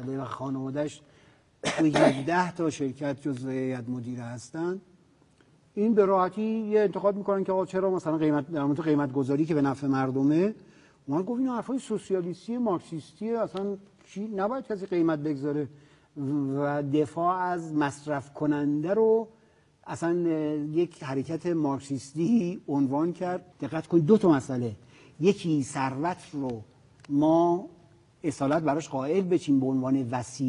و خانواده‌اش 17 تا شرکت جزو هیئت مدیره هستن، این به راحتی یه انتقاد میکنن که آقا چرا مثلا قیمت در مورد قیمت گذاری که به نفع مردمه، ما گفت این حرفای سوسیالیستی مارکسیستی، اصلا چی نباید کسی قیمت بگذاره و دفاع از مصرف کننده رو اصلا یک حرکت مارکسیستی عنوان کرد. دقت کنید دو تا مسئله، یکی ثروت رو ما اصالت براش قائل بچیم به عنوان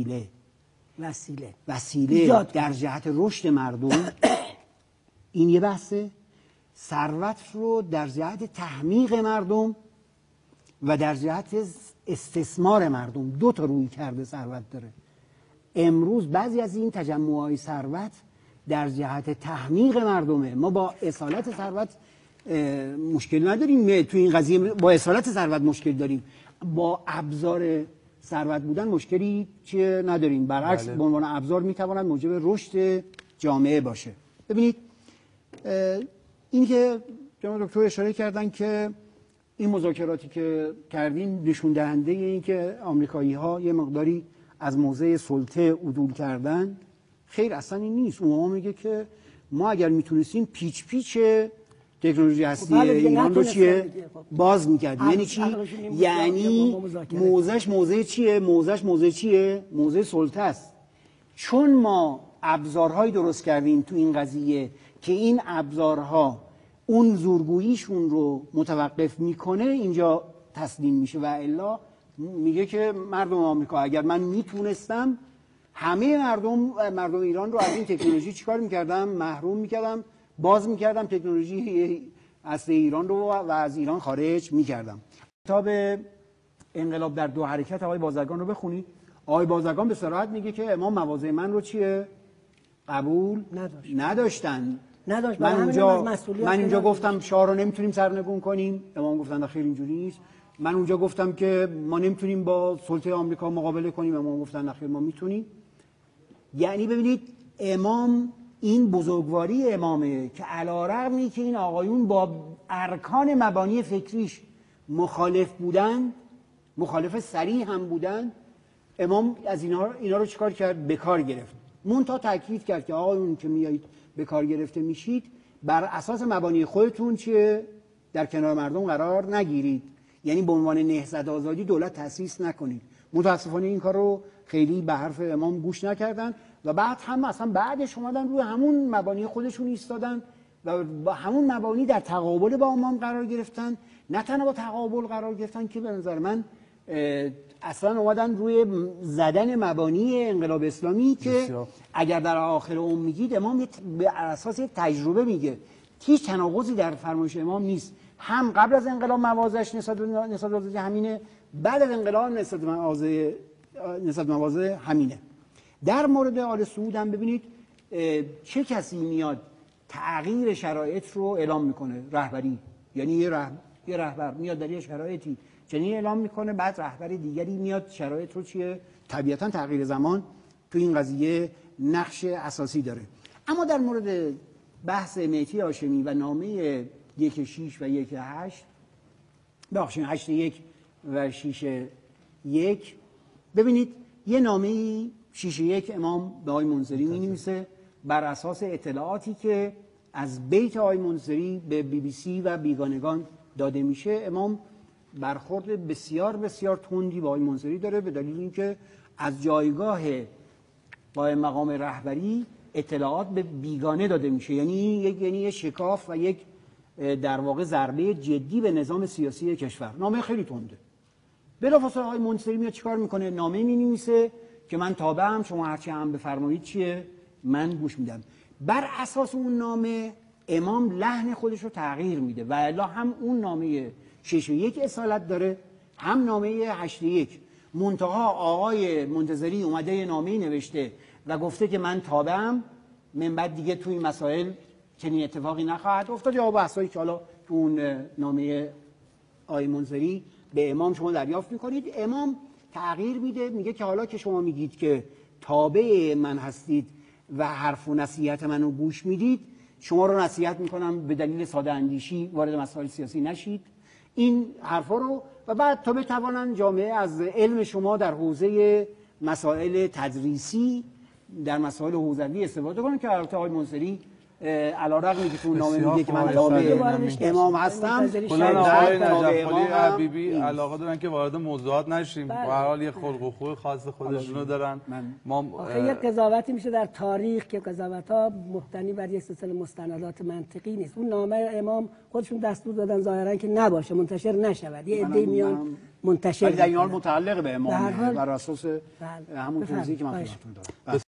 وسیله در جهت رشد مردم، این یه بحثه. ثروت رو در جهت تحمیق مردم و در جهت استثمار مردم، دو تا روی کرده ثروت داره. امروز بعضی از این تجمع‌های ثروت در جهت تحمیق مردمه. ما با اصالت ثروت مشکل نداریم، تو این قضیه با اصالت ثروت مشکل داریم، با ابزار ثروت بودن مشکلی چیه نداریم، برعکس به عنوان ابزار میتواند موجب رشد جامعه باشه. ببینید این که جناب دکتر اشاره کردن که این مذاکراتی که کردیم نشون دهنده این که آمریکایی‌ها یه مقداری از موضع سلطه عدول کردن، خیر اصلا این نیست. اون میگه که ما اگر میتونستیم پیچ پیچ تکنولوژی هستی ایران رو چیه باز میکردیم. یعنی چی؟ یعنی موضعش چیه؟ موضع سلطه است. چون ما ابزارهایی درست کردیم تو این قضیه که این ابزارها اون زورگوییشون رو متوقف میکنه، اینجا تسلیم میشه. و الا میگه که مردم آمریکا اگر من میتونستم همه مردم ایران رو از این تکنولوژی چیکار میکردم؟ محروم میکردم، باز میکردم تکنولوژی اصل ایران رو و از ایران خارج میکردم. کتاب انقلاب در دو حرکت آقای بازرگان رو بخونید. آقای بازرگان به صراحت میگه که امام مواضع من رو چیه؟ قبول نداشتن. من اینجا گفتم شاه رو نمیتونیم سرنگون کنیم، امام گفتن خیر اینجوری نیست. من اونجا گفتم که ما نمیتونیم با سلطه آمریکا مقابله کنیم، امام گفتن خیر ما میتونیم. یعنی ببینید امام، این بزرگواری امامه که علی‌رغمی که این آقایون با ارکان مبانی فکریش مخالف بودن، مخالف صریح هم بودن، امام از اینا رو چیکار کرد؟ به کار گرفت. منتها تاکید کرد که آقایون که میایید به کار گرفته میشید، بر اساس مبانی خودتون چیه در کنار مردم قرار نگیرید، یعنی به عنوان نهضت آزادی دولت تأسیس نکنید. متاسفانه این کار رو خیلی به حرف امام گوش نکردن و بعد هم اصلا بعدش اومدن روی همون مبانی خودشون ایستادن و با همون مبانی در تقابل با امام قرار گرفتن. نه تنها با تقابل قرار گرفتن که به نظر من اصلا اومدن روی زدن مبانی انقلاب اسلامی که اگر در آخر عمر میگید امام به اساس یک تجربه میگه، هیچ تناقضی در فرمایش امام نیست. هم قبل از انقلاب موازش نسبت به همینه، بعد از انقلاب نسبت مواضع همینه. در مورد آل سعود هم ببینید چه کسی میاد تغییر شرایط رو اعلام میکنه؟ رهبری. یعنی یه رهبر میاد در یه شرایطی چنین اعلام میکنه، بعد رهبر دیگری میاد شرایط رو چیه؟ طبیعتا تغییر زمان تو این قضیه نقش اساسی داره. اما در مورد بحث مهدی هاشمی و نامه 1-6 و 1-8 ببخشید 8-1 و 6-1 ببینید یه نامه 6-1 امام به آقای منصری می‌نویسه بر اساس اطلاعاتی که از بیت آقای منصری به BBC و بیگانگان داده میشه. امام برخورد بسیار بسیار تندی با آقای منصری داره به دلیل اینکه از جایگاه قائم مقام رهبری اطلاعات به بیگانه داده میشه، یعنی شکاف و یک در واقع ضربه جدی به نظام سیاسی کشور. نامه خیلی تنده. بلافاصله آقای منصری میاد چیکار میکنه؟ نامه مینویسه که من تابعم، شما هرچی هم بفرمایید چیه من گوش میدم. بر اساس اون نامه امام لحن خودش رو تغییر میده و الا هم اون نامه 6-1 اصالت داره، هم نامه 8-1. منتها آقای منتظری اومده یه نامه نوشته و گفته که من تابعم، من بعد دیگه توی این مسائل چنین اتفاقی نخواهد افتاد. یا بحثایی که حالا تو اون نامه آقای منصری به امام شما دریافت میکنید، امام تغییر میده، میگه که حالا که شما میگید که تابع من هستید و حرف و نصیحت منو گوش میدید، شما رو نصیحت میکنم به دلیل ساده اندیشی وارد مسائل سیاسی نشید، این حرفا رو، و بعد تا بتوانن جامعه از علم شما در حوزه مسائل تدریسی در مسائل حوزوی استفاده کنن که البته آقای منصری علیرغم که تو نامه میگه که من تابع امام هستم، کلا آقای نجف‌خالی حبیبی علاقه دارن که وارد موضوعات نشیم. به هر حال یه خلق و خوی خاص خودشونو دارن. ما یه قضاوتی میشه در تاریخ که قضاوت‌ها مبتنی بر یک سلسله مستندات منطقی نیست. اون نامه امام خودشون دستور دادن ظاهرا که نباشه، منتشر نشود. یه عده میان منتشر، ولی در این حال متعلق به امام بر اساس همون توضیحی که من خدمتتون دادم.